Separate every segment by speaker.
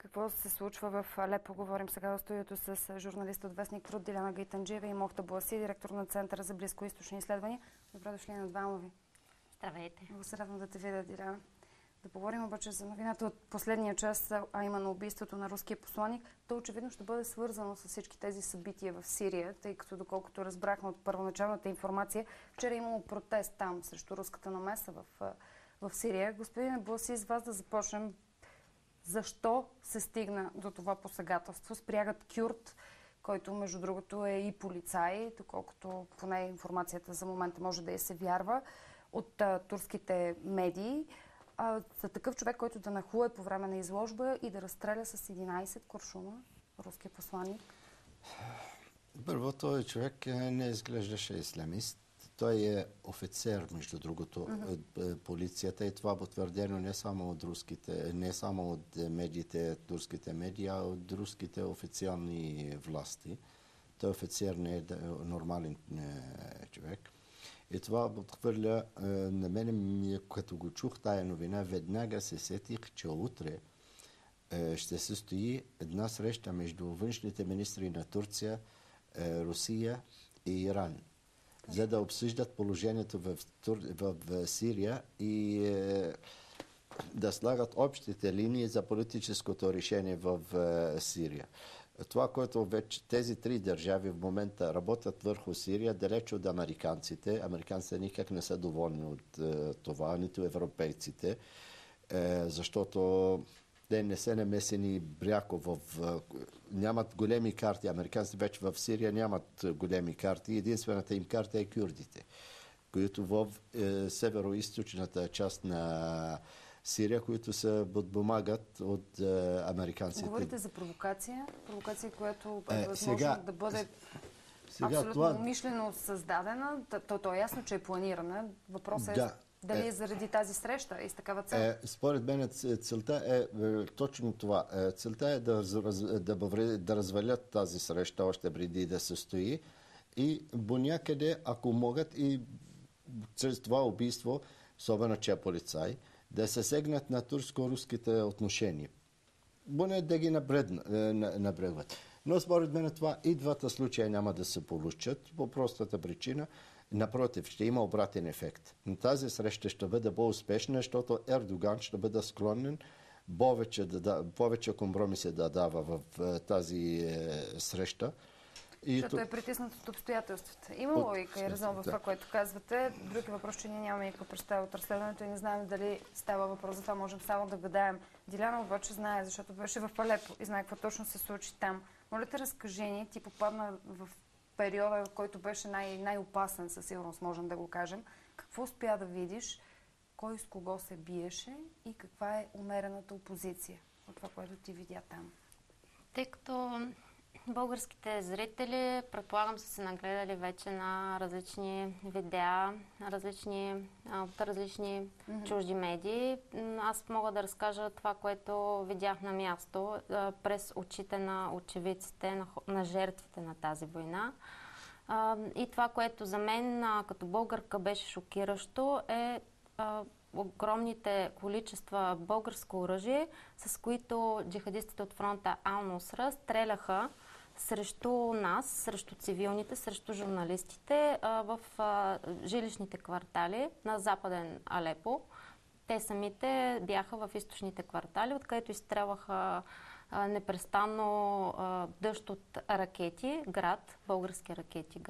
Speaker 1: Какво се случва в Алепо? Говорим сега в студиото с журналист от Вестник Труд Диляна Гайтанджиева и Мохта Буаси, директор на Центъра за близкоизточни изследвания. Добре дошли на двама ви.
Speaker 2: Здравейте.
Speaker 1: Много се радвам да те видя, Диляна. Да поговорим обаче за новината от последния час, а именно убийството на руския посланик. То очевидно ще бъде свързано с всички тези събития в Сирия, тъй като доколкото разбрахме от първоначалната информация, вчера е имало протест там срещу руската намеса в Сирия. Господин Буаси, с вас да започнем. Защо се стигна до това посегателство? Спрягат Кюрт, който между другото е и полицай, доколкото поне информацията за момента може да я се вярва, от турските медии. За такъв човек, който да нахлуе по време на изложба и да разстреля с 11 куршума руския посланик?
Speaker 3: Първо, този човек не изглеждаше исламист. Той е офицер, между другото, от полицията, и това потвърдено не само от руските, не само от медиите, турските медии, а от руските официални власти. Той офицер не е нормален човек. И това подхвърля на мен, като го чух тая новина, веднага се сетих, че утре ще се стои една среща между външните министри на Турция, Русия и Иран, за да обсъждат положението в Сирия и да слагат общите линии за политическото решение в Сирия. Това, което вече тези три държави в момента работят върху Сирия, далеч от американците. Американците никак не са доволни от това, нито европейците, защото те не са намесени пряко нямат големи карти. Американците вече в Сирия нямат големи карти. Единствената им карта е кюрдите, които в северо-источната част на Сирия, които се подпомагат от американците.
Speaker 1: Говорите за провокация. Провокация, която е възможно да бъде абсолютно умишлено създадена. То е ясно, че е планирана. Въпросът е дали е заради тази среща и с такава цел.
Speaker 3: Според мен целта е точно това. Целта е да развалят тази среща още преди да се стои и по някъде, ако могат и чрез това убийство, особено че е полицай, да се сегнат на турско-руските отношения. Поне да ги набрегват. Но според мен това и двата случая няма да се получат по простата причина. Напротив, ще има обратен ефект. Но тази среща ще бъде по-успешна, защото Ердоган ще бъде склонен повече компромиси да дава в тази среща.
Speaker 1: Защото е притиснат от обстоятелствата. Има логика и резон в това, което казвате. Друг е въпрос, че ние нямаме никаква представа от разследването и не знаем дали става въпрос за това. Можем само да гадаем. Диляна обаче знае, защото беше в Алепо и знае какво точно се случи там. Моля те, разкажи ни, ти попадна в периода, в който беше най-опасен, със сигурност можем да го кажем. Какво успя да видиш, кой с кого се биеше и каква е умерената опозиция от това, което ти видя там?
Speaker 2: Тъй като българските зрители, предполагам, са се нагледали вече на различни видеа, от различни чужди медии. Аз мога да разкажа това, което видях на място през очите на очевидците, на жертвите на тази война. И това, което за мен като българка беше шокиращо, е огромните количества българско оръжие, с които джихадистите от фронта Ал-Нусра стреляха срещу нас, срещу цивилните, срещу журналистите в жилищните квартали на западен Алепо. Те самите бяха в източните квартали, откъдето изстрелваха непрестанно дъжд от ракети, български ракети,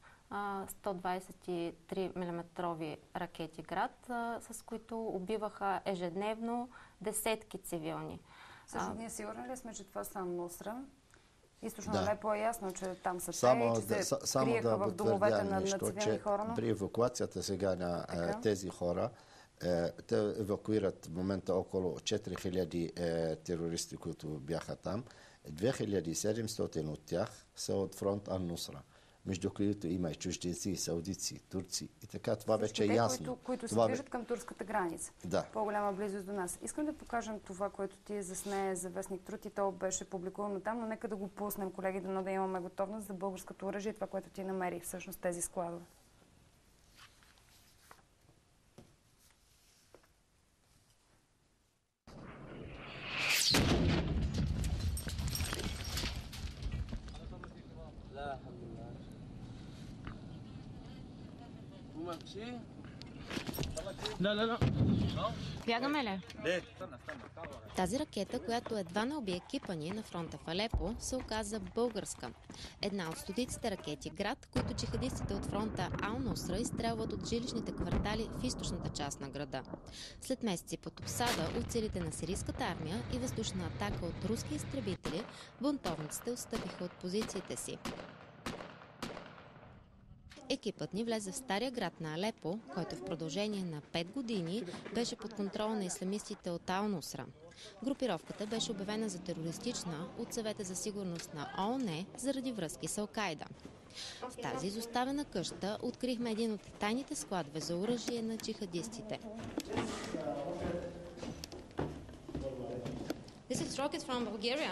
Speaker 2: 123 мм ракети с които убиваха ежедневно десетки цивилни.
Speaker 1: Също ние сигурни ли сме, че това са Нусра? Източно Алепо е ясно, че там са те, че се криеха в домовете на цивилни хора.
Speaker 3: При евакуацията сега на тези хора, те евакуират в момента около 4000 терористи, които бяха там. 2700 от тях са от фронт Ал-Нусра, между които има и чужденци, и саудици, турци и така. Това вече е ясно.
Speaker 1: Които се движат към турската граница.
Speaker 3: Да.
Speaker 1: По-голяма близост до нас. Искам да покажем това, което ти заснее за Вестник Труд и то беше публикувано там, но нека да го пуснем, колеги, да имаме готовност за българското оръжие и това, което ти намери всъщност тези складове.
Speaker 2: Бягаме ли? Тази ракета, която едва не уби екипа ни на фронта в Алепо, се оказа българска. Една от стотиците ракети град, които джихадистите от фронта Ал-Нусра изстрелват от жилищните квартали в източната част на града. След месеци под обсада от силите на сирийската армия и въздушна атака от руски изтребители, бунтовниците отстъпиха от позициите си. Екипът ни влезе в стария град на Алепо, който в продължение на 5 години беше под контрол на исламистите от Ал-Нусра. Групировката беше обявена за терористична от Съвета за сигурност на ООН заради връзки с Ал-Кайда. В тази изоставена къща открихме един от тайните складове за оръжие на джихадистите. This is rocket from Bulgaria.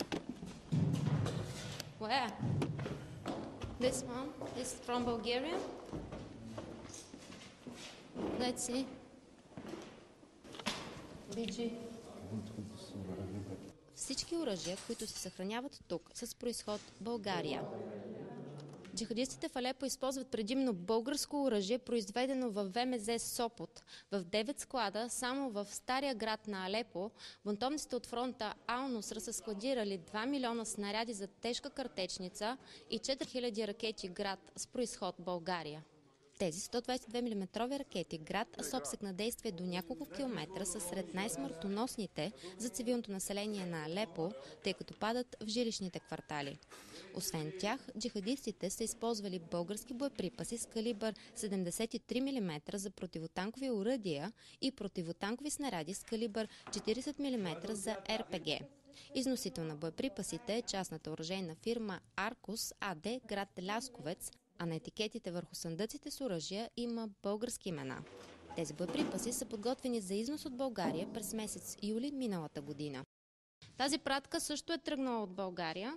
Speaker 2: Where? This one is from Bulgaria. Let's see. BG. Всички оръжия, които се съхраняват тук, са с произход България. Джихадистите в Алепо използват предимно българско оръжие, произведено в ВМЗ Сопот. В 9 склада, само в стария град на Алепо, бунтовниците от фронта Ал-Нусра са складирали 2 милиона снаряди за тежка картечница и 4000 ракети град с произход България. Тези 122 мм ракети град с обсек на действие до няколко километра са сред най-смъртоносните за цивилното население на Алепо, тъй като падат в жилищните квартали. Освен тях, джихадистите са използвали български боеприпаси с калибър 73 мм за противотанкови оръдия и противотанкови снаряди с калибър 40 мм за РПГ. Износител на боеприпасите е частната оръжейна фирма Аркус АД, град Лясковец, а на етикетите върху съндъците с оръжия има български имена. Тези боеприпаси са подготвени за износ от България през месец юли миналата година. Тази пратка също е тръгнала от България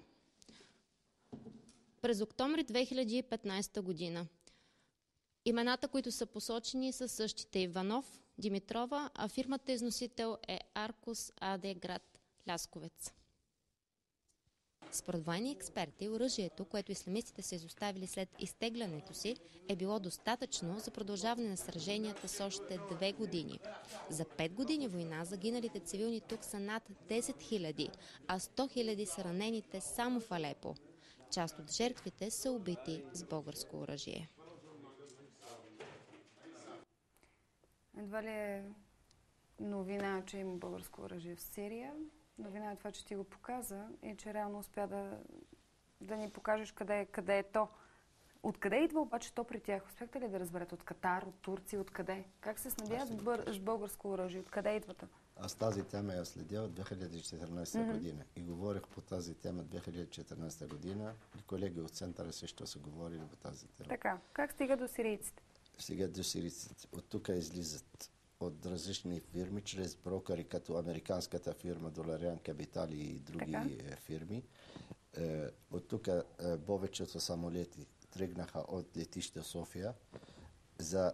Speaker 2: през октомври 2015 година. Имената, които са посочени, са същите: Иванов, Димитрова, а фирмата износител е Аркус АД, град Лясковец. Според военни експерти, оръжието, което исламистите са изоставили след изтеглянето си, е било достатъчно за продължаване на сраженията с още 2 години. За 5 години война загиналите цивилни тук са над 10 000, а 100 000 са ранените само в Алепо. Част от жертвите са убити с българско оръжие.
Speaker 1: Едва ли е новина, че има българско оръжие в Сирия? Новина е това, че ти го показа и че реално успя да ни покажеш къде е то. Откъде идва обаче то при тях? Успяхте ли да разберете? От Катар, от Турция, откъде? Как се снабдяват с българско оръжие? Откъде идвата?
Speaker 3: Аз тази тема я следя от 2014 година и говорих по тази тема 2014 година и колеги от центъра също са говорили по тази тема.
Speaker 1: Така, как стига до сирийците?
Speaker 3: Сега до сирийците. От тук излизат от различни фирми, чрез брокери, като американската фирма Долариан Капитал и други фирми. От тук повечето самолети тръгнаха от летище София за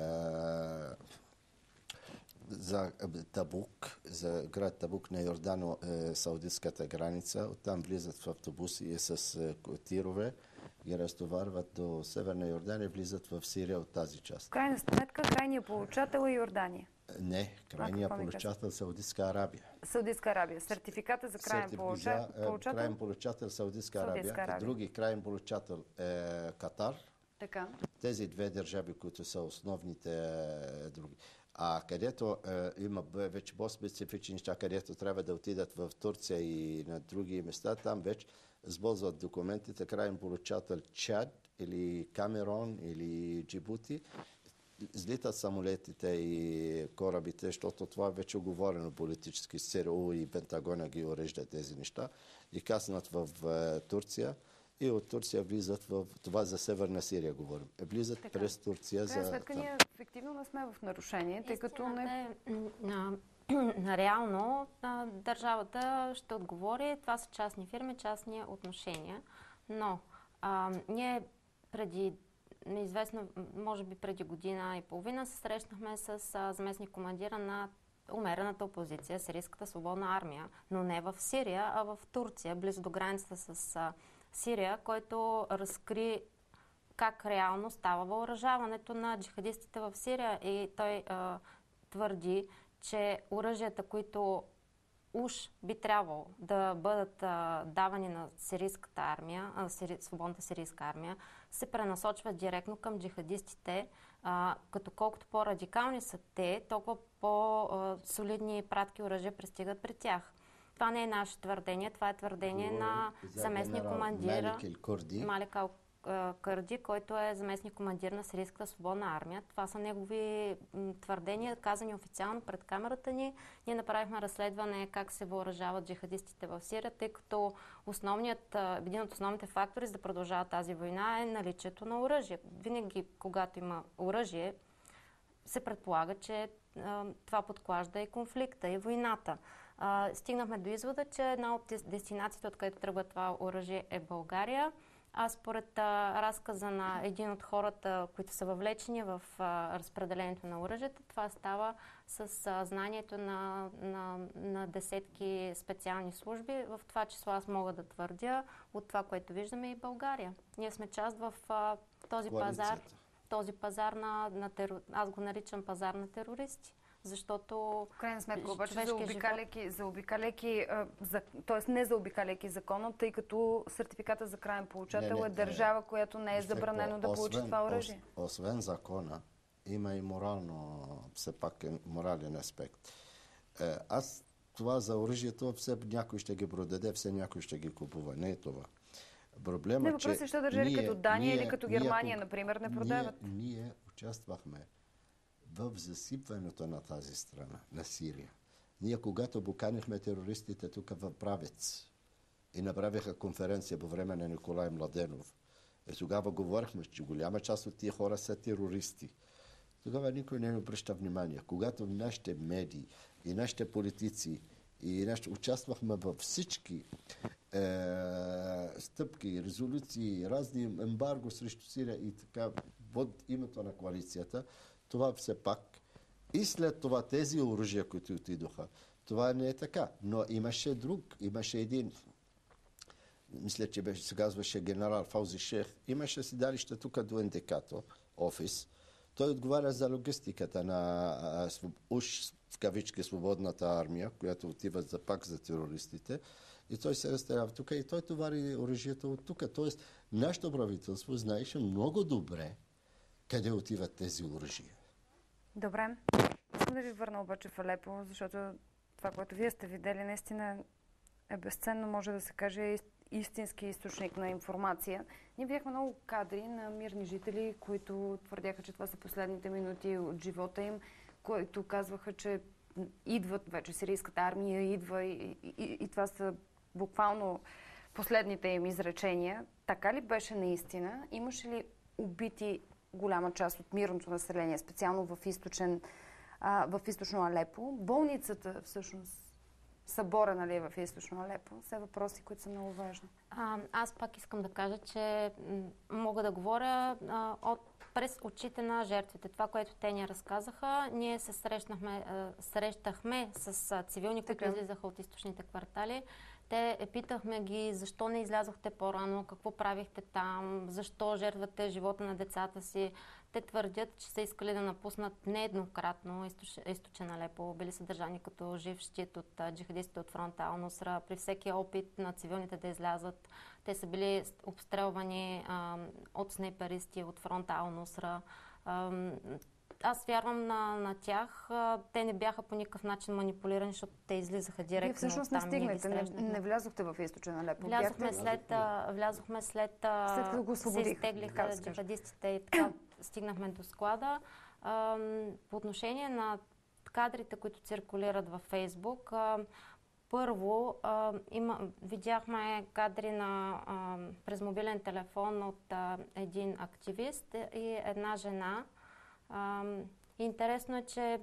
Speaker 3: Табук, за град Табук на Йордано-Саудитската граница. Оттам влизат в автобуси с тирове, ги разтоварват до Северна Йордания и влизат в Сирия от тази част.
Speaker 1: В крайна сметка, крайният получател е Йордания.
Speaker 3: Не, крайният получател Саудитска Арабия.
Speaker 1: Саудитска Арабия. Сертификата за крайен получател?
Speaker 3: Крайен получател Саудитска Арабия. Други крайен получател е Катар.
Speaker 1: Така.
Speaker 3: Тези две държави, които са основните други. А където има вече по-специфични неща, където трябва да отидат в Турция и на други места, там вече сбозват документите, крайен получател Чад или Камерон или Джибути. Злитат самолетите и корабите, защото това вече е оговорено политически. ЦРУ и Пентагона ги уреждат тези неща и каснат в Турция. И от Турция влизат в това за Северна Сирия, говорим. Влизат така през Турция за...
Speaker 1: Сметка ние ефективно не сме в нарушение, тъй като не...
Speaker 2: Реално държавата ще отговори. Това са частни фирми, частни отношения. Но ние преди, неизвестно, може би преди година и половина, се срещнахме с заместник командира на умерената опозиция, Сирийската свободна армия, но не в Сирия, а в Турция, близо до границата с Сирия, който разкри как реално става въоръжаването на джихадистите в Сирия. И той твърди, че оръжията, които уж би трябвало да бъдат давани на сирийската армия, свободната сирийска армия, се пренасочват директно към джихадистите, като колкото по-радикални са те, толкова по-солидни пратки оръжия пристигат при тях. Това не е наше твърдение, това е твърдение на заместник командира Малик Кърди, който е заместник командир на Сирийската свободна армия. Това са негови твърдения, казани официално пред камерата ни. Ние направихме разследване как се въоръжават джихадистите в Сирия, тъй като един от основните фактори за да продължава тази война е наличието на оръжие. Винаги, когато има оръжие, се предполага, че това подклажда и конфликта, и войната. Стигнахме до извода, че една от дестинациите, откъдето тръгва това оръжие, е България. А според разказа на един от хората, които са въвлечени в разпределението на оръжията, това става с знанието на десетки специални служби. В това число аз мога да твърдя от това, което виждаме, и България. Ние сме част в този пазар. Този пазар аз го наричам пазар на терористи. Защото
Speaker 1: в крайна сметка обаче т.е. не заобикаляйки закона, тъй като сертификата за краен получател е държава, която не е забранено да получи това оръжие.
Speaker 3: Освен закона, има и все пак морален аспект. Това за оръжието, все някой ще ги продаде, все някой ще ги купува. Не е това. Проблема,
Speaker 1: въпросът е, що държави като Дания или като Германия, например, не продават.
Speaker 3: Ние участвахме в засипването на тази страна, на Сирия. Ние, когато поканихме терористите тук в Правец и направиха конференция по време на Николай Младенов, тогава говорихме, че голяма част от тия хора са терористи. Тогава никой не обръща внимание. Когато нашите медии и нашите политици участвахме във всички стъпки, резолюции, разни ембарго срещу Сирия и така под името на коалицията, това все пак и след това тези оръжия, които отидоха, това не е така. Но имаше един, мисля, че се казваше генерал Фаузи Шех, имаше седалище тук до НДК-то, офис. Той отговаря за логистиката на уж в кавички свободната армия, която отива пак за терористите. И той се разстарява тук и той товари оръжието от тук. Тоест, нашето правителство знаеше много добре къде отиват тези оръжия.
Speaker 1: Добре. Искам да ви върна обаче в Алепо, защото това, което вие сте видели, наистина е безценно, може да се каже, истински източник на информация. Ние видяхме много кадри на мирни жители, които твърдяха, че това са последните минути от живота им, които казваха, че идват вече сирийската армия, идва и това са буквално последните им изречения. Така ли беше наистина? Имаше ли убити голяма част от мирното население, специално в източно Алепо? Болницата, всъщност, събора, нали, в източно Алепо, са въпроси, които са много важни.
Speaker 2: Аз пак искам да кажа, че мога да говоря през очите на жертвите. Това, което те ни разказаха, ние се срещахме с цивилни, които излизаха от източните квартали. Питахме ги защо не излязохте по-рано, какво правихте там, защо жертвате живота на децата си. Те твърдят, че са искали да напуснат нееднократно източен Алепо. Били са държани като жив щит от джихадистите от фронта Ал-Нусра. При всеки опит на цивилните да излязат, те са били обстрелвани от снайперисти от фронта Ал-Нусра. Аз вярвам на тях. Те не бяха по никакъв начин манипулирани, защото те излизаха директно.
Speaker 1: Вие всъщност не стигнете, не влязохте в източен Алепо.
Speaker 2: Влязохме след
Speaker 1: като го
Speaker 2: се изтеглиха джихадистите и така стигнахме до склада. По отношение на кадрите, които циркулират във Фейсбук, първо видяхме кадри през мобилен телефон от един активист и една жена. Интересно е, че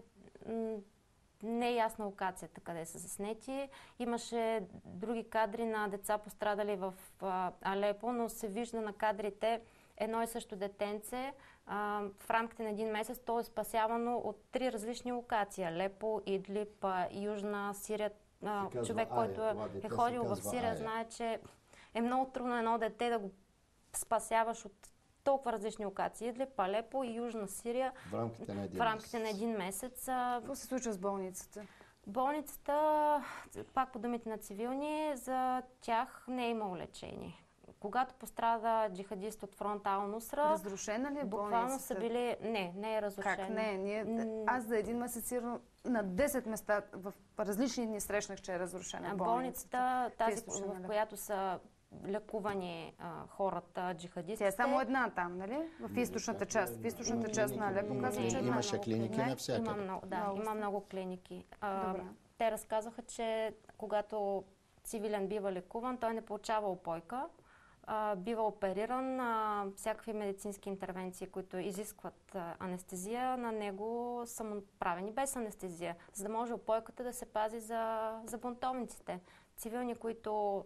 Speaker 2: не е ясна локацията, къде са заснети. Имаше други кадри на деца пострадали в Алепо, но се вижда на кадрите едно и също детенце. В рамките на един месец то е спасявано от 3 различни локации. Алепо, Идлиб, Южна Сирия. Човек, който е ходил в Сирия, знае, че е много трудно едно дете да го спасяваш от толкова различни локации. Идлиб, Алепо и Южна Сирия
Speaker 3: В рамките на
Speaker 2: един месец.
Speaker 1: Какво се случва с болницата?
Speaker 2: Болницата, пак по думите на цивилни, за тях не е имало лечение. Когато пострада джихадист от фронта Ал-Нусра,
Speaker 1: Разрушена ли е
Speaker 2: буквално са
Speaker 1: болницата?
Speaker 2: били... Не е разрушена.
Speaker 1: Как не? Аз за един месец сигурно на 10 места в различни дни срещнах, че е разрушена
Speaker 2: болницата. Тази, в която са лекувани хората, джихадистите.
Speaker 1: Тя е само една там, нали? В източната част. В източната част на Алепо казва, че
Speaker 3: имаше клиники навсякъде.
Speaker 2: Има много клиники. Те разказаха, че когато цивилен бива лекуван, той не получава упойка, бива опериран, всякакви медицински интервенции, които изискват анестезия, на него са му правени без анестезия, за да може упойката да се пази за бунтовниците. Цивилни, които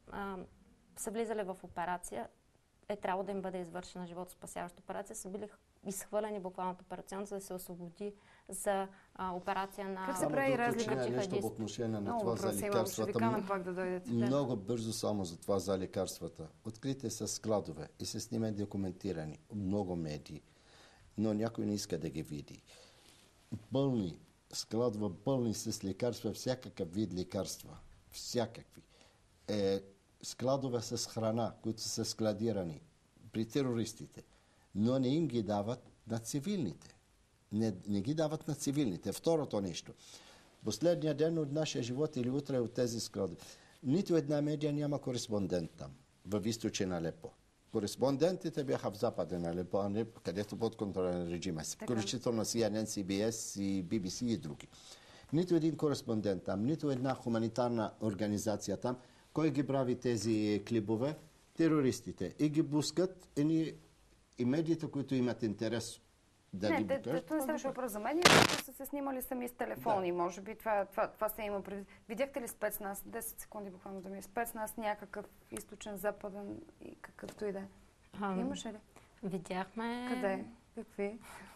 Speaker 2: са влизали в операция, трябвало да им бъде извършена животоспасяваща операция, са били изхвърлени буквално от операционната, за да се освободи за операция на...
Speaker 1: Как се прави разлика,
Speaker 3: нещо по отношение на това за лекарствата? Много бързо само за това за лекарствата. Открите са складове и се снимат документирани. Много медии. Но някой не иска да ги види. Пълни складове, пълни с лекарства, всякакъв вид лекарства. Всякакви. Складове с храна, които са складирани при терористите, но не им ги дават на цивилните. Не ги дават на цивилните. Второто нещо. Последния ден от нашия живот или утре от тези складове. Нито една медия няма кореспондент там, в източен Алепо. Кореспондентите бяха в западен Алепо, където под контрола на режима. Включително CNN, CBS и BBC и други. Нито един кореспондент там, нито една хуманитарна организация там. Кой ги прави тези клипове? Терористите. И ги пускат и медиите, които имат интерес да ги покажат.
Speaker 1: Не ставаше въпрос за медиите, които са се снимали сами с телефони. Да. Може би това се има предвид. Видяхте ли спецназ? 10 секунди буквално да ми е. Спецназ някакъв източен, западен и какъвто и да е. Имаше ли?
Speaker 2: Видяхме.
Speaker 1: Къде? Какви?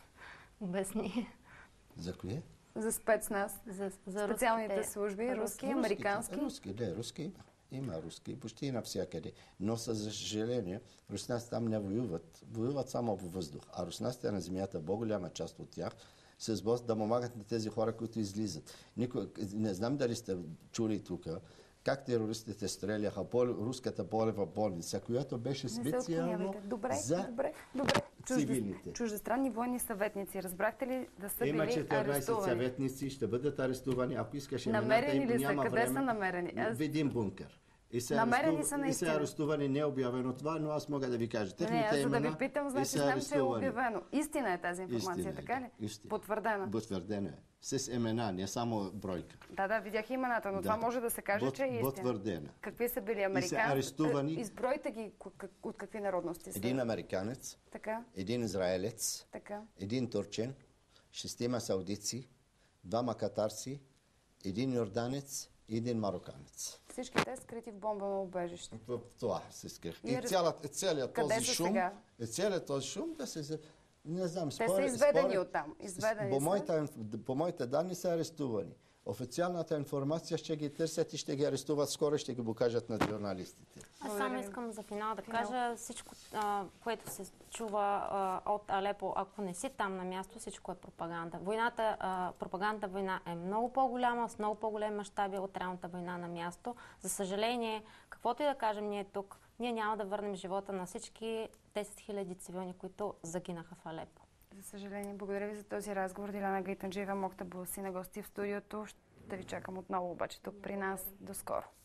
Speaker 2: Обясни.
Speaker 3: За кое?
Speaker 1: За спецназ.
Speaker 2: За
Speaker 1: специалните служби. Руски, американски.
Speaker 3: Руски има. Има руски, почти навсякъде. Но, за съжаление, руснаците там не воюват. Воюват само по въздух. А руснаците на земята, по-голяма част от тях, се сбъдват да помагат на тези хора, които излизат. Не знам дали сте чули тук, как терористите стреляха по руската полева болница, която беше специално за цивилните.
Speaker 1: Чуждестранни военни съветници. Разбрахте ли да са били арестувани?
Speaker 3: Има 14 съветници, ще бъдат арестувани. Ако искаш
Speaker 1: намерени ли са? Къде са намерени?
Speaker 3: В един бункер.
Speaker 1: Намерени са наистина.
Speaker 3: И са арестувани, не е обявено това, но аз мога да ви кажа.
Speaker 1: Не, за да ви питам, значи знам, че е обявено. Истина е тази информация, така ли?
Speaker 3: Истина.
Speaker 1: Потвърдена.
Speaker 3: Потвърдена е. С имена, не само бройка.
Speaker 1: Да, видях имената, но това може да се каже, че е истина.
Speaker 3: Потвърдена.
Speaker 1: Какви са били американци?
Speaker 3: И са арестувани.
Speaker 1: Избройте ги от какви народности са.
Speaker 3: Един американец, един израелец, един турчен, 6 саудици, 2 катарци, един йорданец, един мароканец.
Speaker 1: Всички те скрити в бомбено убежище.
Speaker 3: В това се скрих. И целият този шум да се... Не знам,
Speaker 1: те са изведени оттам.
Speaker 3: По моите данни са арестувани. Официалната информация ще ги търсят и ще ги арестуват скоро, ще ги покажат на журналистите.
Speaker 2: Аз само искам за финал да кажа всичко, което се чува от Алепо, ако не си там на място, всичко е пропаганда. Пропагандата война е много по-голяма, с много по-големи мащаби от реалната война на място. За съжаление, каквото и да кажем ние тук, ние няма да върнем живота на всички 10 000 цивилни, които загинаха в Алепо.
Speaker 1: За съжаление, благодаря ви за този разговор. Диляна Гайтанджиева, Мохта Булсина, гости в студиото. Ще ви чакам отново обаче тук при нас. До скоро.